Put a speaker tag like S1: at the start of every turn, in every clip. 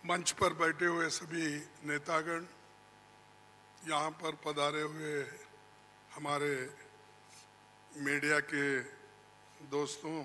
S1: मंच पर बैठे हुए सभी नेतागण, यहाँ पर पधारे हुए हमारे मीडिया के दोस्तों,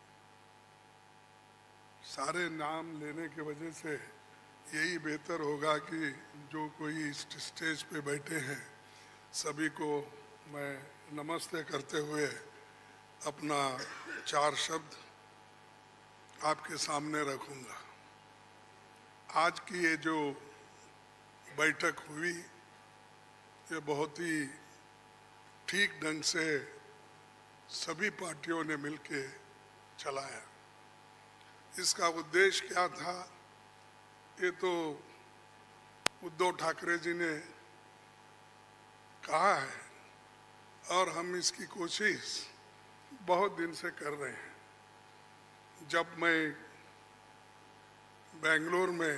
S1: सारे नाम लेने के वजह से यही बेहतर होगा कि जो कोई इस स्टेज पे बैठे हैं सभी को मैं नमस्ते करते हुए अपना 4 शब्द आपके सामने रखूँगा। आज की ये जो बैठक हुई ये बहुत ही ठीक ढंग से सभी पार्टियों ने मिलके चलाया। इसका उद्देश्य क्या था ये तो उद्धव ठाकरे जी ने कहा है और हम इसकी कोशिश बहुत दिन से कर रहे हैं। जब मैं बेंगलोर में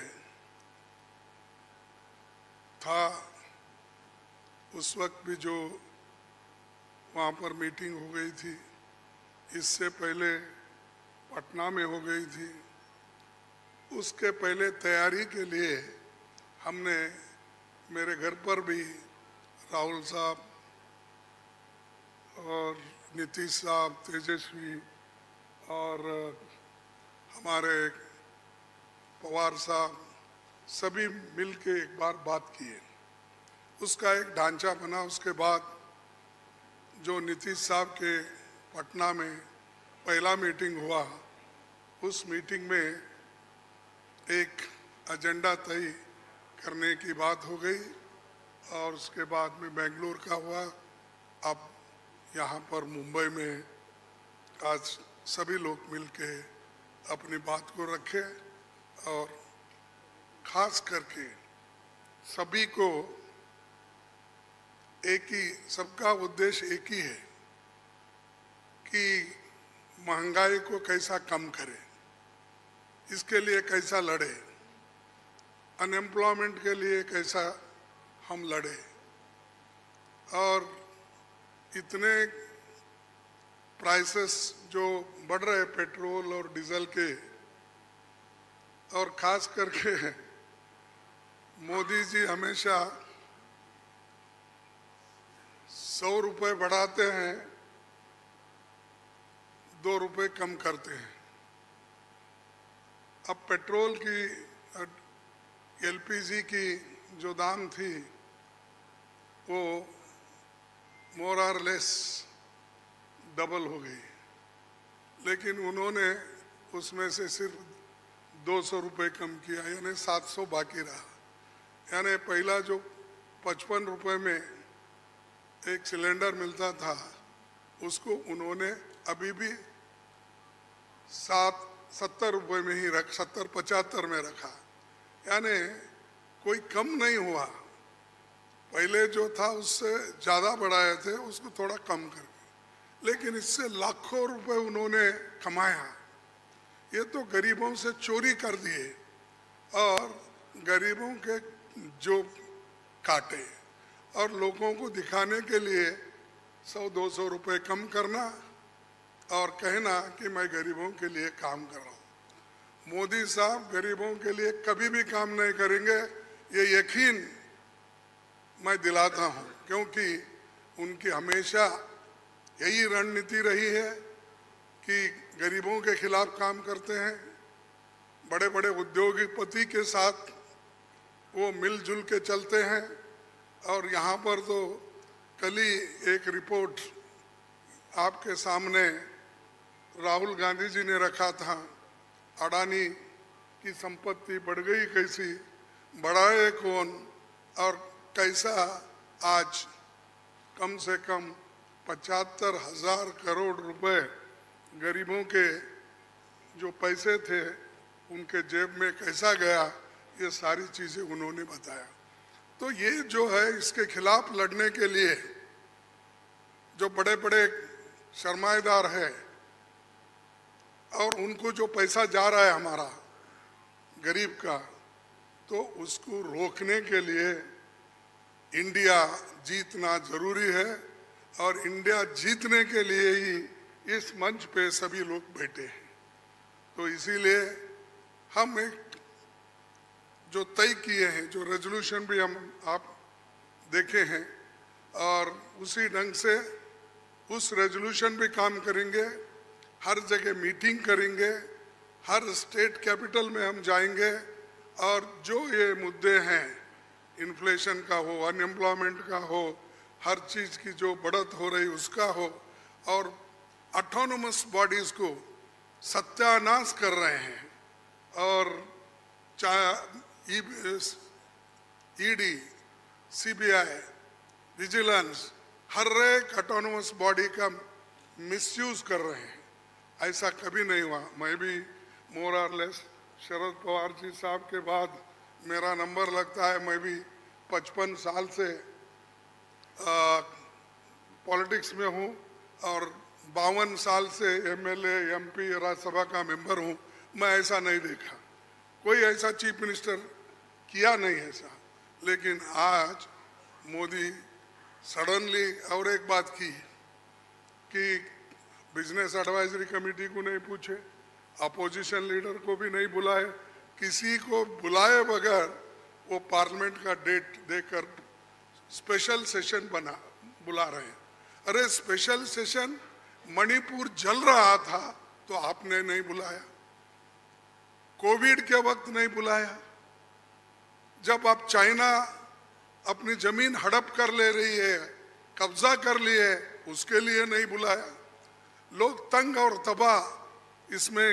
S1: था उस वक्त भी जो वहाँ पर मीटिंग हो गई थी, इससे पहले पटना में हो गई थी, उसके पहले तैयारी के लिए हमने मेरे घर पर भी राहुल साहब और नीतीश साहब, तेजस्वी और हमारे पवार साहब सभी मिलके एक बार बात किए। उसका एक ढांचा बना। उसके बाद जो नीतीश साहब के पटना में पहला मीटिंग हुआ, उस मीटिंग में एक एजेंडा तय करने की बात हो गई और उसके बाद में बेंगलुरु का हुआ। अब यहाँ पर मुंबई में आज सभी लोग मिलके अपनी बात को रखे और खास करके सभी को एक ही, सबका उद्देश्य एक ही है कि महंगाई को कैसा कम करें, इसके लिए कैसा लड़े, अनएम्प्लॉयमेंट के लिए कैसा हम लड़े। और इतने प्राइसेस जो बढ़ रहे पेट्रोल और डीजल के, और खास करके मोदी जी हमेशा 100 रुपये बढ़ाते हैं, 2 रुपये कम करते हैं। अब पेट्रोल की, एलपीजी की जो दाम थी वो मोर और लेस डबल हो गई, लेकिन उन्होंने उसमें से सिर्फ 200 रुपये कम किया, यानी 700 बाकी रहा। यानी पहला जो 55 रुपये में एक सिलेंडर मिलता था उसको उन्होंने अभी भी 70 रुपये में ही 70-75 में रखा, यानी कोई कम नहीं हुआ। पहले जो था उससे ज़्यादा बढ़ाए थे, उसको थोड़ा कम करके, लेकिन इससे लाखों रुपए उन्होंने कमाया। ये तो गरीबों से चोरी कर दिए और गरीबों के जो काटे और लोगों को दिखाने के लिए 100-200 रुपये कम करना और कहना कि मैं गरीबों के लिए काम कर रहा हूँ। मोदी साहब गरीबों के लिए कभी भी काम नहीं करेंगे, ये यकीन मैं दिलाता हूँ, क्योंकि उनकी हमेशा यही रणनीति रही है कि गरीबों के खिलाफ काम करते हैं। बड़े बड़े उद्योगपति के साथ वो मिलजुल के चलते हैं। और यहाँ पर तो कल ही एक रिपोर्ट आपके सामने राहुल गांधी जी ने रखा था, अडानी की संपत्ति बढ़ गई कैसी, बढ़ाए कौन, और कैसा आज कम से कम 75,000 करोड़ रुपए गरीबों के जो पैसे थे उनके जेब में कैसा गया, ये सारी चीज़ें उन्होंने बताया। तो ये जो है, इसके खिलाफ लड़ने के लिए जो बड़े बड़े सरमाएदार है और उनको जो पैसा जा रहा है हमारा गरीब का, तो उसको रोकने के लिए इंडिया जीतना जरूरी है। और इंडिया जीतने के लिए ही इस मंच पे सभी लोग बैठे हैं। तो इसीलिए हम एक जो तय किए हैं, जो रेजोल्यूशन भी हम आप देखे हैं, और उसी ढंग से उस रेजोल्यूशन भी काम करेंगे। हर जगह मीटिंग करेंगे, हर स्टेट कैपिटल में हम जाएंगे और जो ये मुद्दे हैं, इन्फ्लेशन का हो, अनएम्प्लॉयमेंट का हो, हर चीज़ की जो बढ़त हो रही उसका हो, और ऑटोनोमस बॉडीज़ को सत्यानाश कर रहे हैं, और चाहे ईडी, सीबीआई, विजिलेंस, हर एक ऑटोनोमस बॉडी का मिसयूज कर रहे हैं। ऐसा कभी नहीं हुआ। मैं भी मोर और लेस शरद पवार जी साहब के बाद मेरा नंबर लगता है। मैं भी 55 साल से पॉलिटिक्स में हूँ और 52 साल से एमएलए, एमपी, राज्यसभा का मेंबर हूँ। मैं ऐसा नहीं देखा, कोई ऐसा चीफ मिनिस्टर किया नहीं ऐसा। लेकिन आज मोदी सडनली और एक बात की कि बिजनेस एडवाइजरी कमेटी को नहीं पूछे, अपोजिशन लीडर को भी नहीं बुलाए, किसी को बुलाए बगैर वो पार्लियामेंट का डेट देकर स्पेशल सेशन बुला रहे हैं। अरे स्पेशल सेशन, मणिपुर जल रहा था तो आपने नहीं बुलाया, कोविड के वक्त नहीं बुलाया, जब आप चाइना अपनी जमीन हड़प कर ले रही है, कब्जा कर लिए, उसके लिए नहीं बुलाया। लोग तंग और तबाह, इसमें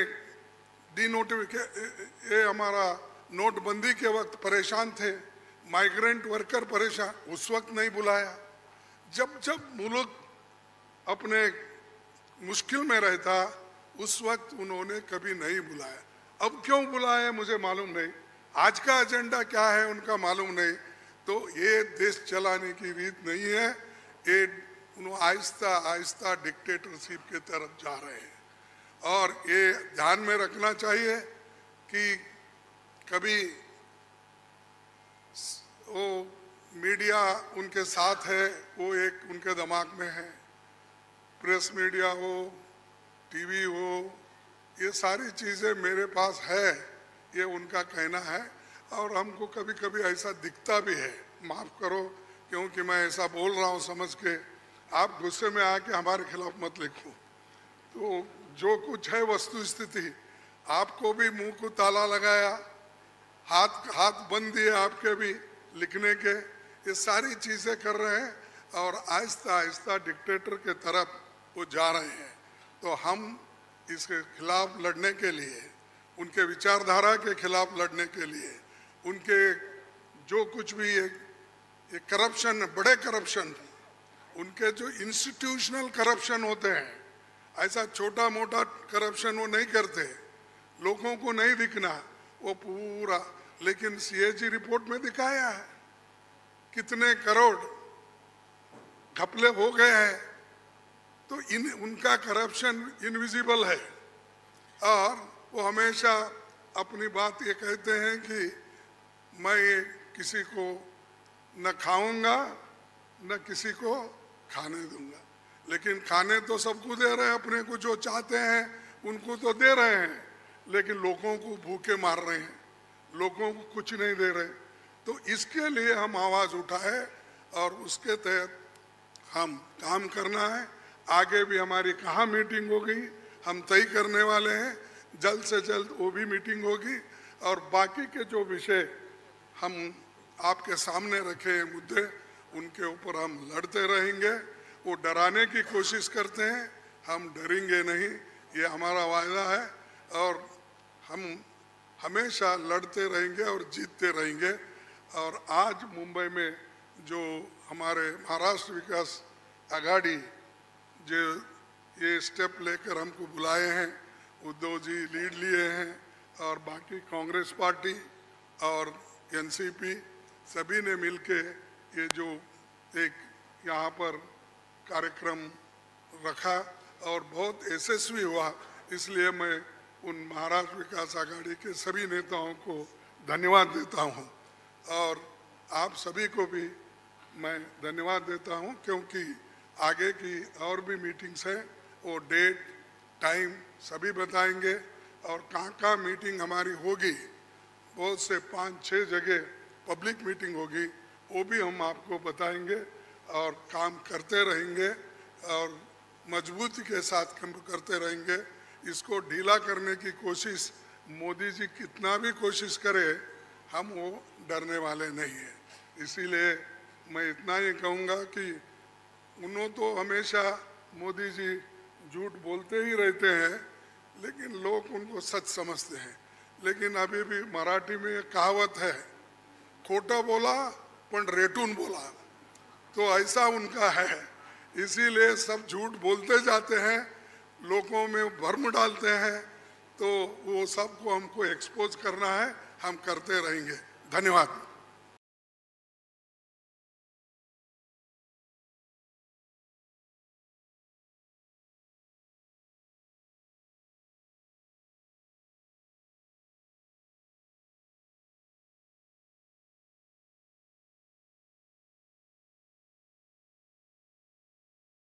S1: ये हमारा नोटबंदी के वक्त परेशान थे, माइग्रेंट वर्कर परेशान, उस वक्त नहीं बुलाया। जब जब मुल्क अपने मुश्किल में रहता उस वक्त उन्होंने कभी नहीं बुलाया। अब क्यों बुलाया मुझे मालूम नहीं, आज का एजेंडा क्या है उनका मालूम नहीं। तो ये देश चलाने की रीत नहीं है, ये आहिस्ता आहिस्ता डिक्टेटरशिप के तरफ जा रहे हैं। और ये ध्यान में रखना चाहिए कि कभी वो मीडिया उनके साथ है, वो एक उनके दिमाग में है, प्रेस मीडिया हो, टीवी हो, ये सारी चीज़ें मेरे पास है, ये उनका कहना है। और हमको कभी कभी ऐसा दिखता भी है, माफ़ करो क्योंकि मैं ऐसा बोल रहा हूँ समझ के, आप गुस्से में आके हमारे खिलाफ मत लिखो। तो जो कुछ है वस्तु स्थिति, आपको भी मुंह को ताला लगाया, हाथ बंद दिए आपके भी लिखने के, ये सारी चीज़ें कर रहे हैं और आहिस्ता आहिस्ता डिक्टेटर के तरफ वो जा रहे हैं। तो हम इसके खिलाफ लड़ने के लिए, उनके विचारधारा के खिलाफ लड़ने के लिए, उनके जो कुछ भी ये करप्शन, बड़े करप्शन, उनके जो इंस्टीट्यूशनल करप्शन होते हैं, ऐसा छोटा मोटा करप्शन वो नहीं करते, लोगों को नहीं दिखना वो पूरा। लेकिन सीएजी रिपोर्ट में दिखाया है कितने करोड़ घपले हो गए हैं। तो उनका करप्शन इनविजिबल है और वो हमेशा अपनी बात ये कहते हैं कि मैं किसी को न खाऊंगा न किसी को खाने दूंगा। लेकिन खाने तो सबको दे रहे हैं, अपने को जो चाहते हैं उनको तो दे रहे हैं, लेकिन लोगों को भूखे मार रहे हैं, लोगों को कुछ नहीं दे रहे। तो इसके लिए हम आवाज़ उठाए और उसके तहत हम काम करना है। आगे भी हमारी कहाँ मीटिंग होगी हम तय करने वाले हैं, जल्द से जल्द वो भी मीटिंग होगी। और बाकी के जो विषय हम आपके सामने रखे हैं मुद्दे, उनके ऊपर हम लड़ते रहेंगे। वो डराने की कोशिश करते हैं, हम डरेंगे नहीं, ये हमारा वायदा है। और हम हमेशा लड़ते रहेंगे और जीतते रहेंगे। और आज मुंबई में जो हमारे महाराष्ट्र विकास आघाड़ी जो ये स्टेप लेकर हमको बुलाए हैं, उद्धव जी लीड लिए हैं और बाकी कांग्रेस पार्टी और एनसीपी सभी ने मिलके ये जो एक यहाँ पर कार्यक्रम रखा और बहुत यशस्वी हुआ। इसलिए मैं उन महाराष्ट्र विकास आघाड़ी के सभी नेताओं को धन्यवाद देता हूँ और आप सभी को भी मैं धन्यवाद देता हूँ, क्योंकि आगे की और भी मीटिंग्स हैं, वो डेट टाइम सभी बताएंगे और कहाँ कहाँ मीटिंग हमारी होगी बहुत से 5-6 जगह पब्लिक मीटिंग होगी, वो भी हम आपको बताएंगे और काम करते रहेंगे और मजबूती के साथ काम करते रहेंगे। इसको ढीला करने की कोशिश मोदी जी कितना भी कोशिश करे, हम वो डरने वाले नहीं है। इसीलिए मैं इतना ही कहूँगा कि उन्होंने तो हमेशा मोदी जी झूठ बोलते ही रहते हैं, लेकिन लोग उनको सच समझते हैं। लेकिन अभी भी मराठी में एक कहावत है, खोटा बोला पण रेटून बोला, तो ऐसा उनका है। इसीलिए सब झूठ बोलते जाते हैं, लोगों में भ्रम डालते हैं, तो वो सबको हमको एक्सपोज करना है, हम करते रहेंगे। धन्यवाद।